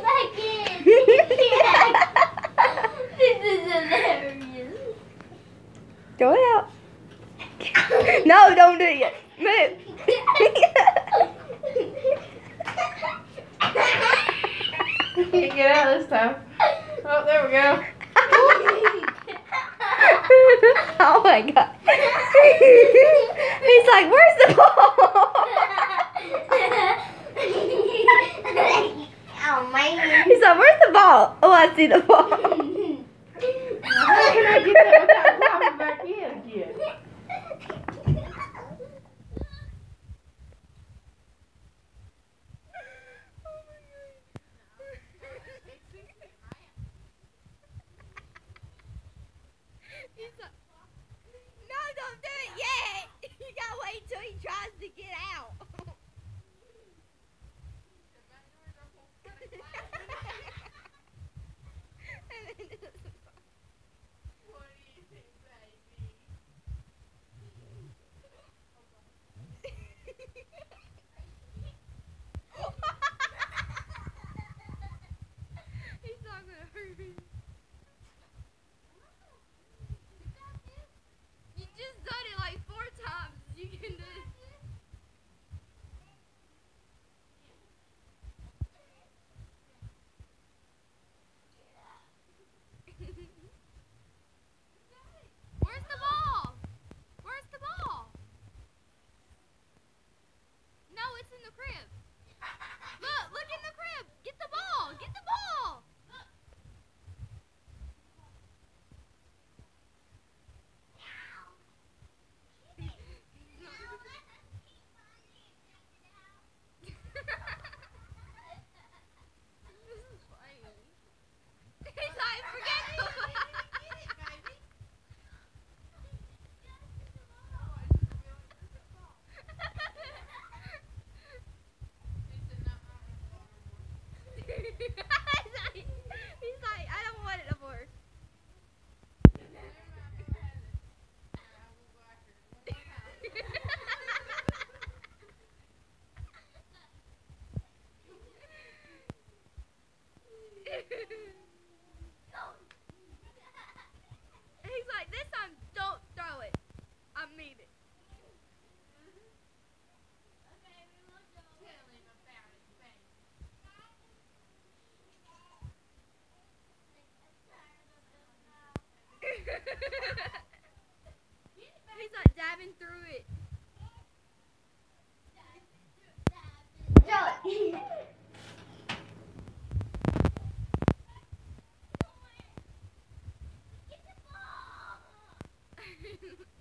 This is hilarious. Throw it out. No, don't do it yet. Move. Can't get out this time. Oh, there we go. Oh my god. He's like, where's the ball? Oh man. He's like, where's the ball? Oh, I see the ball. How can I get that without climbing back in again? He's like, no, don't do it yet. You gotta wait till he tries to get out. He's not gonna hurt me. You just done it like 4 times. You can do it. Where's the ball? Where's the ball? No, it's in the crib. Look in the crib. Get the ball. Get the ball. This is funny. He's like, forget the He's like, I don't want it no more. He's like, this time don't throw it. I mean it. He's like dabbing through it. Throw it. Get the ball.